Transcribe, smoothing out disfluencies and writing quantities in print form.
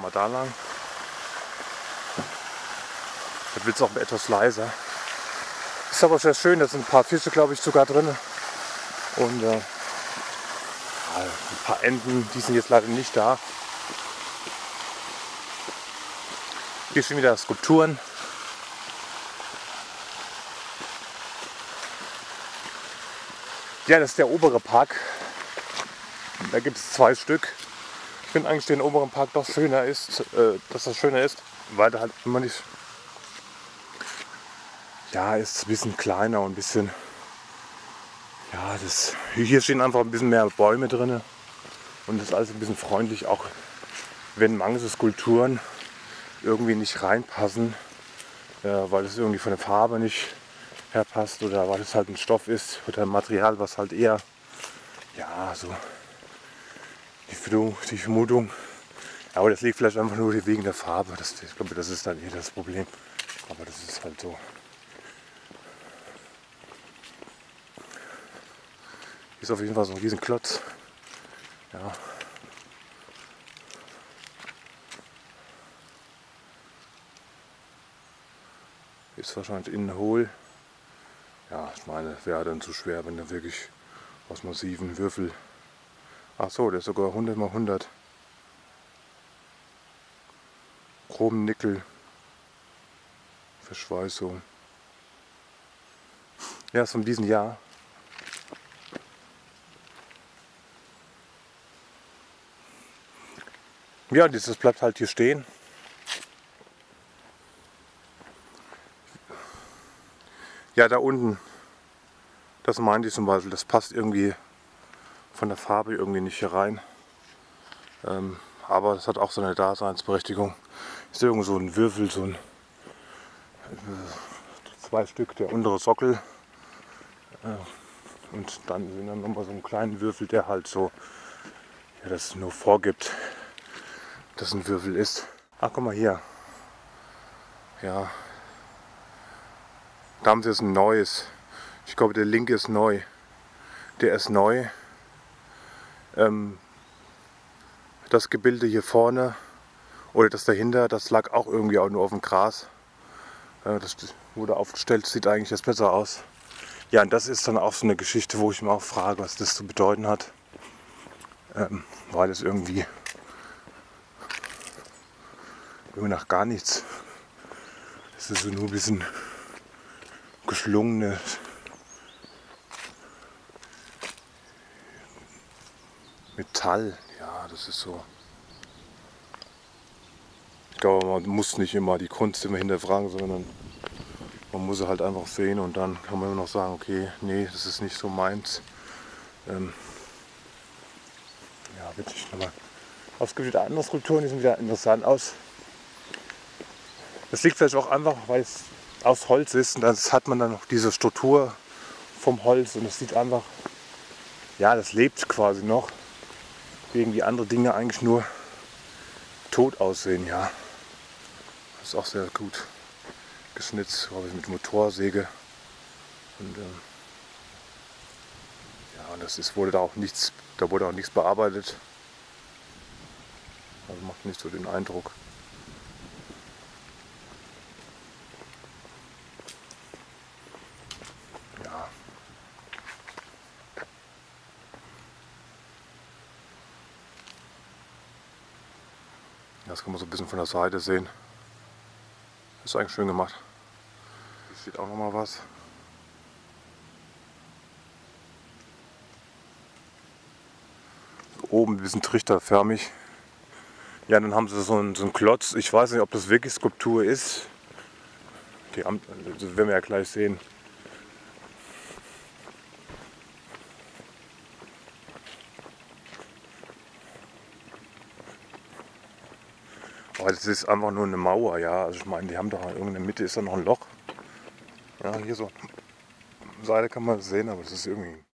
wir mal da lang. Da wird es auch etwas leiser. Ist aber sehr schön, da sind ein paar Fische, glaube ich, sogar drin. Und ein paar Enten, die sind jetzt leider nicht da. Hier stehen wieder Skulpturen. Ja, das ist der obere Park. Da gibt es 2 Stück. Ich finde eigentlich den oberen Park doch schöner ist, dass das schöner ist, weil da halt immer nicht. Ja, ist ein bisschen kleiner und ein bisschen. Ja, hier stehen einfach ein bisschen mehr Bäume drin. Und das ist alles ein bisschen freundlich, auch wenn manche Skulpturen irgendwie nicht reinpassen, weil es irgendwie von der Farbe nicht herpasst oder weil es halt ein Stoff ist oder ein Material, was halt eher, ja, so die Vermutung, aber das liegt vielleicht einfach nur wegen der Farbe. Ich glaube, das ist dann eher das Problem, aber das ist halt so. Hier ist auf jeden Fall so ein riesen Klotz. Ja. Hier ist wahrscheinlich innen hohl. Ja, ich meine, wäre dann zu schwer, wenn der wirklich aus massiven Würfel. Ach so, der ist sogar 100 x 100. Chrom, Nickel, Verschweißung. Ja, ist von diesem Jahr. Ja, das bleibt halt hier stehen. Ja, da unten, das meinte ich zum Beispiel, das passt irgendwie von der Farbe irgendwie nicht hier rein. Aber das hat auch so eine Daseinsberechtigung. Ist irgendwo so ein Würfel, so ein 2 Stück, der untere Sockel. Und dann sind dann nochmal so einen kleinen Würfel, der halt so, ja, das nur vorgibt, dass ein Würfel ist. Ach, guck mal hier. Ja. Da haben sie jetzt ein neues. Ich glaube, der linke ist neu. Der ist neu. Das Gebilde hier vorne oder das dahinter, das lag auch irgendwie auch nur auf dem Gras. Das wurde aufgestellt, sieht eigentlich jetzt besser aus. Ja, und das ist dann auch so eine Geschichte, wo ich mir auch frage, was das zu bedeuten hat. Weil es irgendwie nach gar nichts. Es ist so nur ein bisschen geschlungene Metall. Ja, das ist so. Ich glaube, man muss nicht immer die Kunst immer hinterfragen, sondern man muss sie halt einfach sehen und dann kann man immer noch sagen, okay, nee, das ist nicht so meins. Ja, witzig nochmal. Aber es gibt wieder andere Skulpturen, die sehen wieder interessant aus. Das liegt vielleicht auch einfach, weil es aus Holz ist und dann hat man dann noch diese Struktur vom Holz und es sieht einfach, ja, das lebt quasi noch, wegen die andere Dinge eigentlich nur tot aussehen, ja. Das ist auch sehr gut geschnitzt, glaube ich, mit Motorsäge und ja, und wurde da wurde auch nichts bearbeitet, also macht nicht so den Eindruck. Ja. Das kann man so ein bisschen von der Seite sehen. Ist eigentlich schön gemacht. Hier steht auch noch mal was. Oben ein bisschen trichterförmig. Ja, dann haben sie so einen Klotz. Ich weiß nicht, ob das wirklich Skulptur ist. Das werden wir ja gleich sehen. Aber das ist einfach nur eine Mauer, ja. Also ich meine, die haben doch in der Mitte ist da noch ein Loch. Ja, hier so. Seite kann man sehen, aber das ist irgendwie